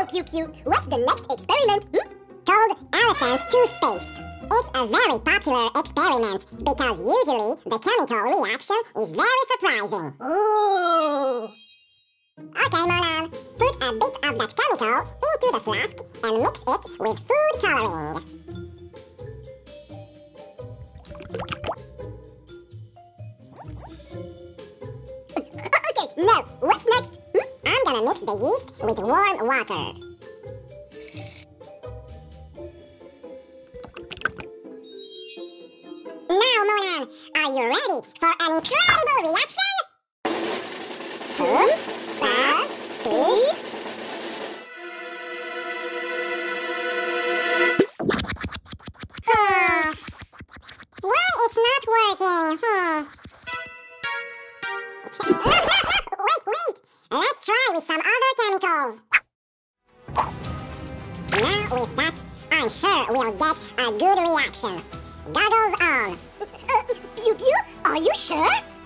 Pew Pew, what's the next experiment? Called elephant toothpaste. It's a very popular experiment because usually the chemical reaction is very surprising. Ooh! Okay, Molan, put a bit of that chemical into the flask and mix it with food coloring. Okay, now, what's next? I'm gonna mix the yeast with warm water. Now, Molan, are you ready for an incredible reaction? Why it's not working? Wait! Let's try with some other chemicals. Now with that, I'm sure we'll get a good reaction. Goggles on. Pew Pew, are you sure?